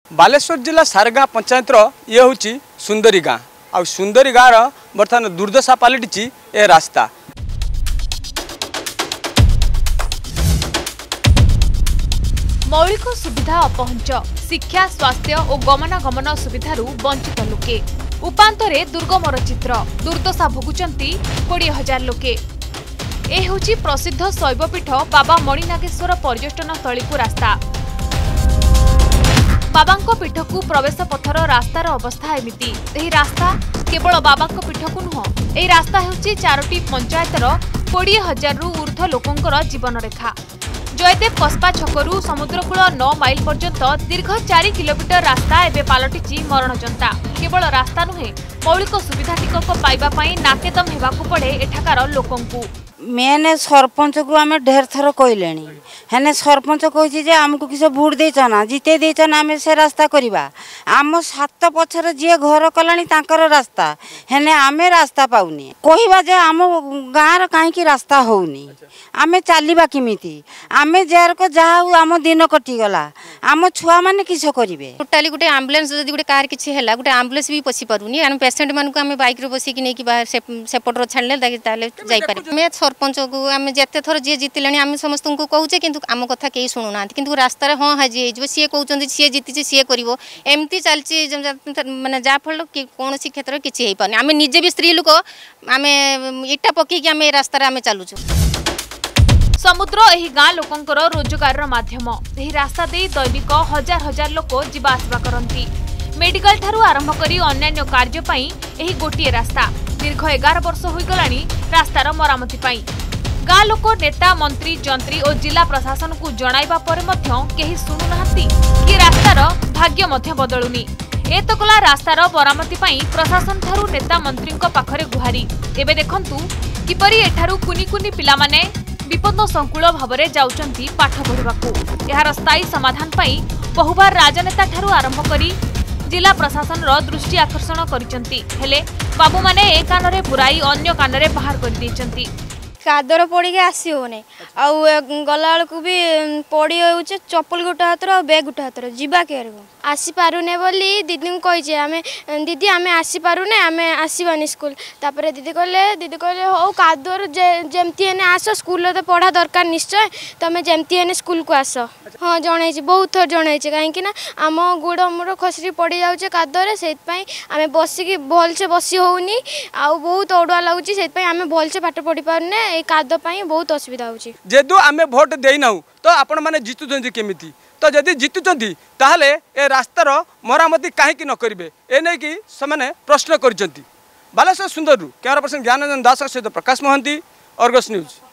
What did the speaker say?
बालेश्वर जिला सारगाँ पंचायत ये हूँ सुंदरी गाँ आ सुंदरी गाँव बर्तमान दुर्दशा पलटि ए रास्ता। मौलिक सुविधा अपहंच शिक्षा स्वास्थ्य और गमनागमन सुविधारू वंचित लोके उपांतरे दुर्गमर चित्र दुर्दशा भोगुचंती 20,000 लोके। ए होची प्रसिद्ध शैवपीठ बाबा मणिनागेश्वर पर्यटन स्थली को रास्ता। बाबांको पीठकू प्रवेश पथर रास्तार अवस्था एमिति। एही रास्ता केवल बाबांको पीठकू नुह, एही रास्ता हेउची 4टी पंचायतर 20,000 रु ऊर्ध्व लोकंकर जीवन रेखा। जयदेव कस्बा छकरू समुद्रकूल 9 माइल पर्यंत दीर्घ 4 किलोमीटर रास्ता एबे पालटिची मरणजंता। केवल रास्ता नुहे मौलिक सुविधा टिकक पाइबा पई नाकेदम हेबाकू पड़े एठाकार लोकंकू। मेने सरपंच को आम ढेर थर कहले हेने सरपंच कही आमको किसी भोट देना जिते देना आम से रास्ता करवा आम 7 पछर जी घर कलानी तांकर रास्ता हेने आम रास्ता पाऊनी कहवा जे आम गाँव कहीं रास्ता होनी आम चलवा किमिति आम जार को जहाँ आम दिन कटिगला आम छुआ मैंने किस करेंगे टोटाली गोटे आम्बुलांस जब गोटे कार किसी है गोटे आम्बुलांस भी पशि पारूनी आम पेसेंट मानक आम बैक बसिक नहीं बाहर सेपटर छाड़े जापर सरपंच को आम जिते थर जी जीतिले आम समस्त को कहे कि आम कथा कहीं शुणुना कि रास्तार हाँ हाजी हो सी कहते सी जीति सी कर एमती चलती मानने जहाँफल कौन क्षेत्र किसी हो पानी आम निजे भी स्त्री लोक आम इटा पकईकि आम रास्तार आम चलुचु। समुद्र एही गाँ लोकंकर रोजगार माध्यम। एही रास्ता दे दैनिक हजार हजार लोक जीवा आसवा करती। मेडिकल ठारू आरंभ करी अन्यान्य कार्य पई एही गोटिए रास्ता। दीर्घ 11 वर्ष होइगलानी रास्तार मरामती पई। गाँ लोक नेता मंत्री जंत्री और जिला प्रशासन को जणाइबा परे मध्य केही सुनु नाहंती कि रास्तार भाग्य मध्य बदलुनी। एतकला रास्तार मरामती पई प्रशासन ठारू नेता मंत्री पाखरे गुहारी। एबे देखंतु किपरि एठारू कुनी कुनी पिला माने विपद संकुल भाव में जाउचंती पाठ पढ़ाकू। यार स्थायी समाधान पाई बहुबार राजनेता ठारू आरंभ करी जिला प्रशासन दृष्टि आकर्षण करिसंती हेले बाबू माने ए कानरे पुराई अन्य कानरे बाहर कर देचंती। कादर पड़ी के आसी होने आउ गला बेलू भी पड़ी हो चप्पल गोटे हाथ और बैग गोटे हाथ जीवा के आसी पारुने बोली दीदी को कही आम दीदी आम आसी पारुने आम आसवानी स्कूल तापर दीदी कहले हो कादर जमती है आस स्कूल तो पढ़ा दरकार निश्चय तुम जमती है स्कूल को आस। हाँ जन बहुत थर जन कहीं आम गोड़ मोड़ खसरी पड़ जाऊे कादर से आम बसिक भलसे बसी होनी आ बहुत अड़ुआ लगुच से आम भलसे पाठ पढ़ी पारे काद बहुत असुविधा होची। जेदु आमे भोट देना तो आपण माने जितुचंती केमिति तो जदि जितुचंती ताहले ए रास्तार मरामती काहेकि न करिवे ए नै कि समाने प्रश्न करिसंती। बालेश्वर सुंदररू कैमरा पर्सन ज्ञानरंजन दास सहित प्रकाश महंती, अर्गस न्यूज।